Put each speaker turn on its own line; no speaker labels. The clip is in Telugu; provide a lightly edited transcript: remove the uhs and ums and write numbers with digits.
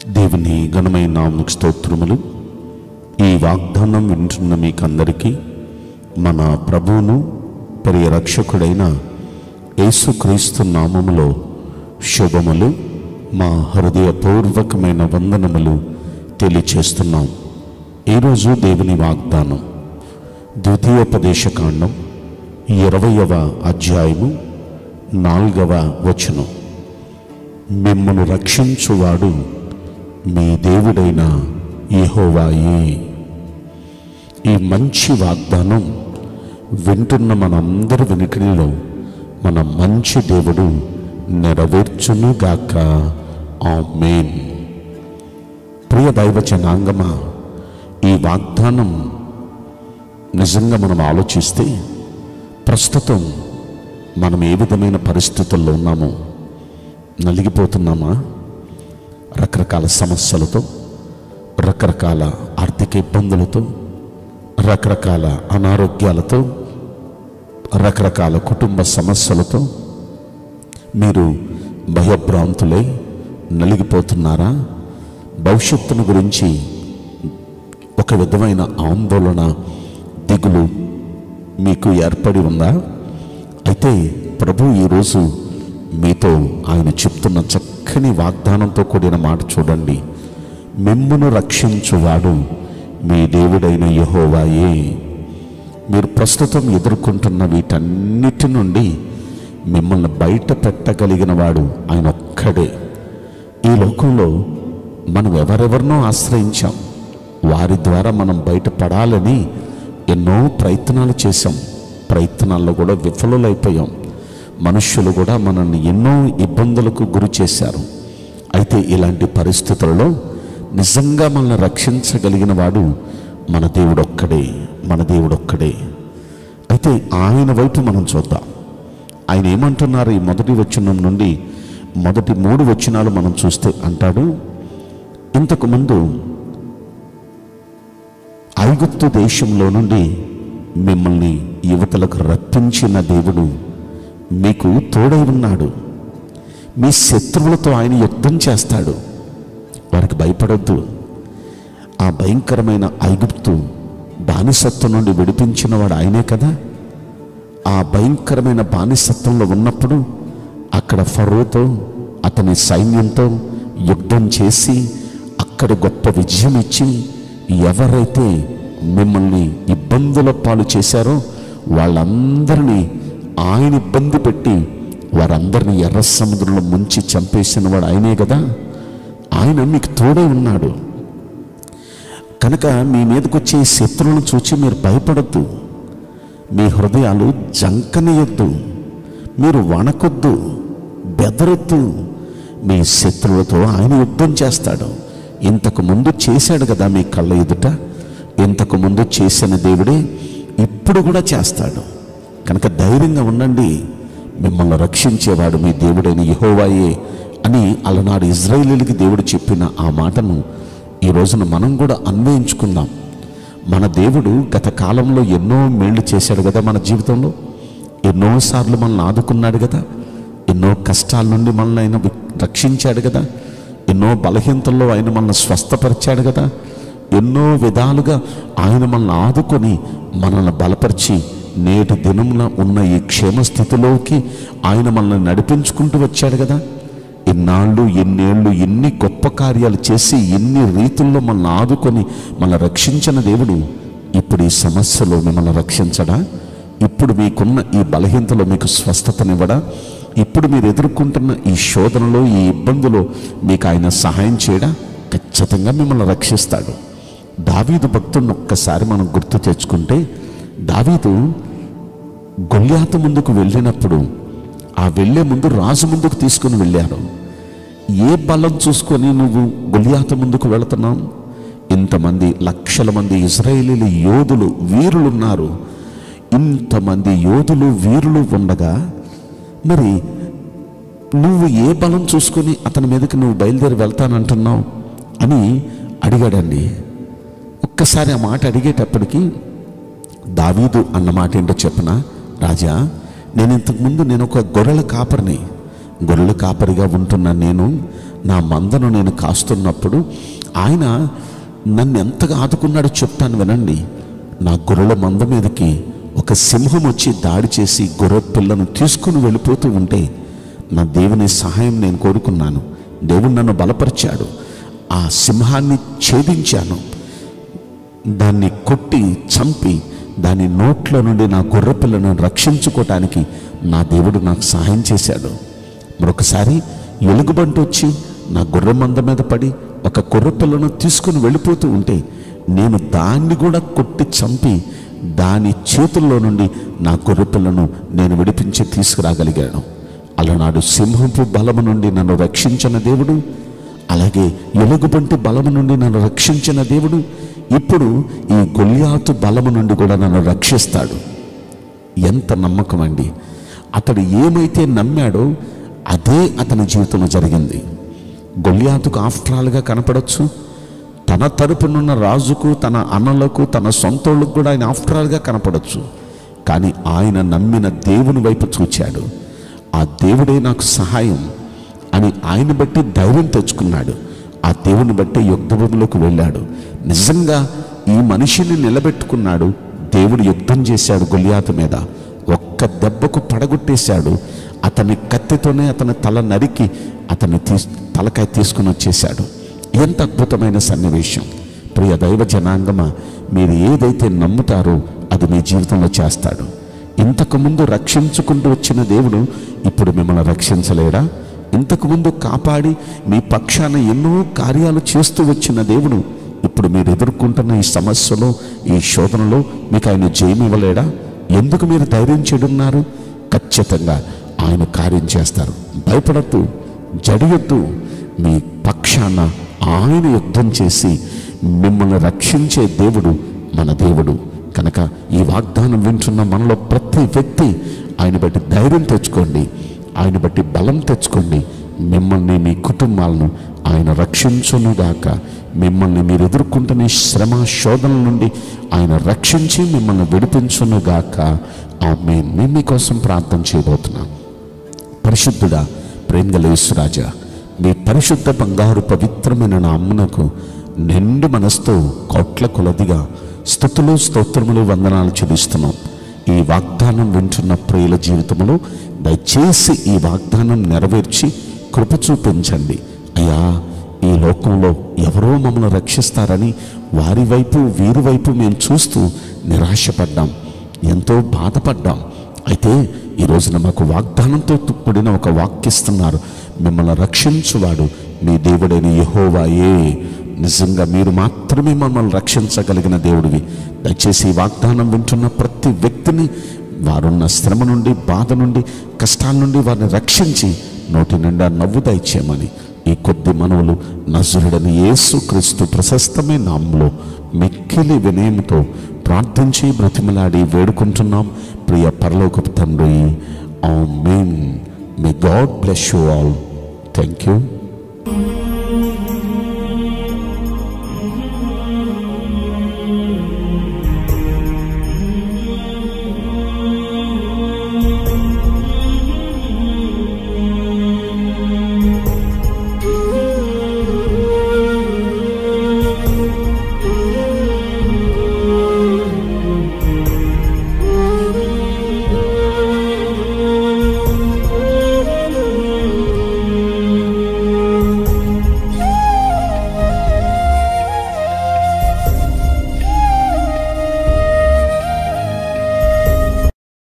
దేవుని ఘనమైన నామముకు స్తోత్రములు. ఈ వాగ్దానం వింటున్న మీకందరికీ మన ప్రభువును ప్రియ రక్షకుడైన యేసుక్రీస్తు నామములో శుభములు, మా హృదయపూర్వకమైన వందనములు తెలియచేస్తున్నాం. ఈరోజు దేవుని వాగ్దానం ద్వితీయోపదేశకాండం 20వ అధ్యాయము 4వ వచనం. మిమ్మల్ని రక్షించువాడు మీ దేవుడైన యెహోవాయే. ఈ మంచి వాగ్దానం వింటున్న మనందరి వెనుకలో మన మంచి దేవుడు నెరవేర్చునుగాక. ఆమేన్. ప్రియ దైవ జనాంగమా, ఈ వాగ్దానం నిజంగా మనం ఆలోచిస్తే ప్రస్తుతం మనం ఏ విధమైన పరిస్థితుల్లో ఉన్నామో, నలిగిపోతున్నామా? రకరకాల సమస్యలతో, రకరకాల ఆర్థిక ఇబ్బందులతో, రకరకాల అనారోగ్యాలతో, రకరకాల కుటుంబ సమస్యలతో మీరు భయభ్రాంతులై నలిగిపోతున్నారా? భవిష్యత్తును గురించి ఒక విధమైన ఆందోళన, దిగులు మీకు ఏర్పడి ఉందా? అయితే ప్రభు ఈరోజు మీతో ఆయన చెప్తున్న చక్కని వాగ్దానంతో కూడిన మాట చూడండి. మిమ్మును రక్షించువాడు మీ దేవుడైన యెహోవాయే. మీరు ప్రస్తుతం ఎదుర్కొంటున్న వీటన్నిటి నుండి మిమ్మల్ని బయట పెట్టగలిగిన వాడు ఆయన ఒక్కడే. ఈ లోకంలో మనం ఎవరెవరినో ఆశ్రయించాం, వారి ద్వారా మనం బయటపడాలని ఎన్నో ప్రయత్నాలు చేశాం. ప్రయత్నాల్లో కూడా విఫలులైపోయాం. మనుష్యులు కూడా మనల్ని ఎన్నో ఇబ్బందులకు గురి చేశారు. అయితే ఇలాంటి పరిస్థితులలో నిజంగా మనల్ని రక్షించగలిగిన వాడు మన దేవుడొక్కడే, మన దేవుడొక్కడే. అయితే ఆయన వైపు మనం చూద్దాం. ఆయన ఏమంటున్నారు? ఈ మొదటి వచనం నుండి మొదటి 3 వచనాలు మనం చూస్తే అంటాడు, ఇంతకుముందు ఐగుప్తు దేశంలో నుండి మిమ్మల్ని యువతలకు రప్పించిన దేవుడు మీకు తోడై ఉన్నాడు. మీ శత్రువులతో ఆయన యుద్ధం చేస్తాడు. వారికి భయపడొద్దు. ఆ భయంకరమైన ఐగుప్తు బానిసత్వం నుండి విడిపించిన వాడు ఆయనే కదా. ఆ భయంకరమైన బానిసత్వంలో ఉన్నప్పుడు అక్కడ ఫరోతో అతని సైన్యంతో యుద్ధం చేసి అక్కడ గొప్ప విజయం ఇచ్చి ఎవరైతే మిమ్మల్ని ఇబ్బందుల పాలు చేశారో వాళ్ళందరినీ ఆయన ఇబ్బంది పెట్టి వారందరినీ ఎర్ర సముద్రంలో ముంచి చంపేసిన వాడు ఆయనే కదా. ఆయన మీకు తోడై ఉన్నాడు. కనుక మీ మీదకి వచ్చే శత్రువులను చూచి మీరు భయపడద్దు. మీ హృదయాలు జంకనీయొద్దు. మీరు వణకొద్దు, బెదరొద్దు. మీ శత్రువులతో ఆయన యుద్ధం చేస్తాడు. ఇంతకు ముందు చేశాడు కదా మీ కళ్ళ ఎదుట. ఇంతకు ముందు చేసిన దేవుడే ఇప్పుడు కూడా చేస్తాడు. కనుక ధైర్యంగా ఉండండి. మిమ్మల్ని రక్షించేవాడు మీ దేవుడైన యెహోవాయే అని అలనాడు ఇజ్రాయేలీయులకి దేవుడు చెప్పిన ఆ మాటను ఈ రోజున మనం కూడా అన్వయించుకుందాం. మన దేవుడు గత కాలంలో ఎన్నో మేళ్లు చేశాడు కదా. మన జీవితంలో ఎన్నోసార్లు మనల్ని ఆదుకున్నాడు కదా. ఎన్నో కష్టాల నుండి మనల్ని ఆయన రక్షించాడు కదా. ఎన్నో బలహీనతల్లో ఆయన మనల్ని స్వస్థపరిచాడు కదా. ఎన్నో విధాలుగా ఆయన మనల్ని ఆదుకొని మనల్ని బలపరిచి నేటి దినమున ఉన్న ఈ క్షేమస్థితిలోకి ఆయన మనల్ని నడిపించుకుంటూ వచ్చాడు కదా. ఎన్నాళ్ళు, ఎన్నేళ్ళు, ఎన్ని గొప్ప కార్యాలు చేసి ఎన్ని రీతుల్లో మనల్ని ఆదుకొని మనల్ని రక్షించిన దేవుడు ఇప్పుడు ఈ సమస్యలో మిమ్మల్ని రక్షించడా? ఇప్పుడు మీకున్న ఈ బలహీనతలో మీకు స్వస్థతనివ్వడా? ఇప్పుడు మీరు ఎదుర్కొంటున్న ఈ శోధనలో, ఈ ఇబ్బందులో మీకు ఆయన సహాయం చేయడా? ఖచ్చితంగా మిమ్మల్ని రక్షిస్తాడు. దావీదు భక్తుడిని ఒక్కసారి మనం గుర్తు తెచ్చుకుంటే, దావీదు గొల్యాతు ముందుకు వెళ్ళినప్పుడు ఆ వెళ్ళే ముందు రాజు ముందుకు తీసుకుని వెళ్ళారు. ఏ బలం చూసుకొని నువ్వు గొల్యాతు ముందుకు వెళుతున్నావు? ఇంతమంది లక్షల మంది ఇశ్రాయేలీల యోధులు, వీరులు ఉన్నారు. ఇంతమంది యోధులు, వీరులు ఉండగా మరి నువ్వు ఏ బలం చూసుకొని అతని మీదకి నువ్వు బయలుదేరి వెళ్తానంటున్నావు అని అడిగాడండి. ఒక్కసారి ఆ మాట అడిగేటప్పటికి దావీదు అన్న మాట ఏంటో చెప్పనా? రాజా, నేను ఇంతకుముందు నేను ఒక గొర్రెల కాపరిని, గొర్రెల కాపరిగా ఉంటున్న నేను నా మందను నేను కాస్తున్నప్పుడు ఆయన నన్ను ఎంతగా ఆదుకున్నాడో చెప్తాను వినండి. నా గొర్రెల మంద మీదకి ఒక సింహం వచ్చి దాడి చేసి గొర్రె పిల్లను తీసుకుని వెళ్ళిపోతూ ఉంటే నా దేవుని సహాయం నేను కోరుకున్నాను. దేవుడు నన్ను బలపరిచాడు. ఆ సింహాన్ని ఛేదించాను. దాన్ని కొట్టి చంపి దాని నోట్ల నుండి నా గొర్రె పిల్లను రక్షించుకోవటానికి నా దేవుడు నాకు సహాయం చేశాడు. మరొకసారి ఎలుగుబంటి వచ్చి నా గొర్రె మంద మీద పడి ఒక గొర్రె పిల్లను తీసుకుని వెళ్ళిపోతూ ఉంటే నేను దాన్ని కూడా కొట్టి చంపి దాని చేతుల్లో నుండి నా గొర్రె పిల్లను నేను విడిపించి తీసుకురాగలిగాను. అలనాడు సింహపు బలము నుండి నన్ను రక్షించిన దేవుడు, అలాగే ఎలుగుబంటి బలము నుండి నన్ను రక్షించిన దేవుడు ఇప్పుడు ఈ గొల్యాతు బలము నుండి కూడా నన్ను రక్షిస్తాడు. ఎంత నమ్మకం అండి! అతడు ఏమైతే నమ్మాడో అదే అతని జీవితంలో జరిగింది. గొల్యాతుకు ఆఫ్టరాల్గా కనపడవచ్చు, తన తరపునున్న రాజుకు, తన అన్నలకు, తన సొంతోళ్ళకు కూడా ఆయన ఆఫ్టరాల్గా కనపడవచ్చు. కానీ ఆయన నమ్మిన దేవుని వైపు చూచాడు. ఆ దేవుడే నాకు సహాయం అని ఆయన బట్టి ధైర్యం తెచ్చుకున్నాడు. ఆ దేవుని బట్టి యుద్ధభూమిలోకి వెళ్ళాడు. నిజంగా ఈ మనిషిని నిలబెట్టుకున్నాడు. దేవుడు యుద్ధం చేశాడు గొల్యాతు మీద. ఒక్క దెబ్బకు పడగొట్టేశాడు. అతని కత్తితోనే అతని తల నరికి అతని తలకాయ తీసుకుని వచ్చేశాడు. ఎంత అద్భుతమైన సన్నివేశం! ప్రియ దైవ జనాంగమా, మీరు ఏదైతే నమ్ముతారో అది మీ జీవితంలో చేస్తాడు. ఇంతకుముందు రక్షించుకుంటూ వచ్చిన దేవుడు ఇప్పుడు మిమ్మల్ని రక్షించలేడా? ఇంతకుముందు కాపాడి మీ పక్షాన ఎన్నో కార్యాలు చేస్తూ వచ్చిన దేవుడు ఇప్పుడు మీరు ఎదుర్కొంటున్న ఈ సమస్యలో, ఈ శోధనలో మీకు ఆయన జయం ఇవ్వలేడా? ఎందుకు మీరు ధైర్యం చెడున్నారు? ఖచ్చితంగా ఆయన కార్యం చేస్తారు. భయపడద్దు, జడియొద్దు. మీ పక్షాన ఆయన యుద్ధం చేసి మిమ్మల్ని రక్షించే దేవుడు మన దేవుడు కనుక ఈ వాగ్దానం వింటున్న మనలో ప్రతి వ్యక్తి ఆయన బట్టి ధైర్యం తెచ్చుకోండి, ఆయన బట్టి బలం తెచ్చుకోండి. మిమ్మల్ని, మీ కుటుంబాలను ఆయన రక్షించునుగాక. మిమ్మల్ని మీరు ఎదుర్కొంటున్న శ్రమ శోధనల నుండి ఆయన రక్షించి మిమ్మల్ని విడిపించునుగాక. ఆమేన్. నేను మీకోసం ప్రార్థన చేయబోతున్నాను. పరిశుద్ధుడా, ప్రేమగల యేసురాజా, మీ పరిశుద్ధ బంగారు పవిత్రమైన నామమునకు నిండు మనసుతో కోట్ల కొలదిగా స్తుతులు, స్తోత్రములు, వందనాలు చెల్లిస్తున్నాం. ఈ వాగ్దానం వింటున్న ప్రియుల జీవితంలో దయచేసి ఈ వాగ్దానం నెరవేర్చి కృప చూపించండి అయ్యా. ఈ లోకంలో ఎవరో మమ్మల్ని రక్షిస్తారని వారి వైపు వీరి వైపు మేము చూస్తూ నిరాశపడ్డాం, ఎంతో బాధపడ్డాం. అయితే ఈ రోజున మాకు వాగ్దానంతో కూడిన ఒక వాక్యిస్తున్నారు. మిమ్మల్ని రక్షించువాడు మీ దేవుడైన యెహోవాయే. నిజంగా మీరు మాత్రమే మమ్మల్ని రక్షించగలిగిన దేవుడివి. దయచేసి ఈ వాగ్దానం వింటున్న ప్రతి వ్యక్తిని వారున్న శ్రమ నుండి, బాధ నుండి, కష్టాల నుండి వారిని రక్షించి నోటి నిండా నవ్వు దయచేయమని ఈ కొద్ది మనవులు నజరుడని యేసుక్రీస్తు ప్రశస్తమైన నామములో మిక్కిలి వినయముతో ప్రార్థించి బ్రతిమలాడి వేడుకుంటున్నాం ప్రియ పరలోకపు తండ్రి. ఆమేన్. May God bless you all. Thank you.